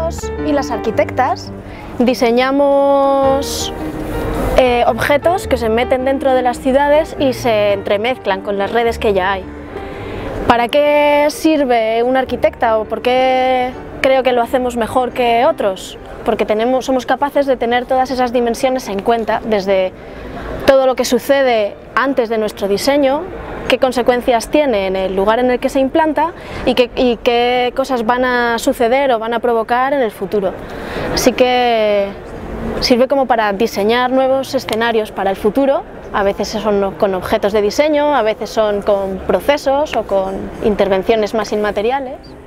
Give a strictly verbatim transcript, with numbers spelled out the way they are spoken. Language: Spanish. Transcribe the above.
arquitectos y las arquitectas diseñamos eh, objetos que se meten dentro de las ciudades y se entremezclan con las redes que ya hay. ¿Para qué sirve una arquitecta o por qué creo que lo hacemos mejor que otros? Porque tenemos, somos capaces de tener todas esas dimensiones en cuenta, desde todo lo que sucede antes de nuestro diseño, qué consecuencias tiene en el lugar en el que se implanta y qué, y qué cosas van a suceder o van a provocar en el futuro. Así que sirve como para diseñar nuevos escenarios para el futuro. A veces son con objetos de diseño, a veces son con procesos o con intervenciones más inmateriales.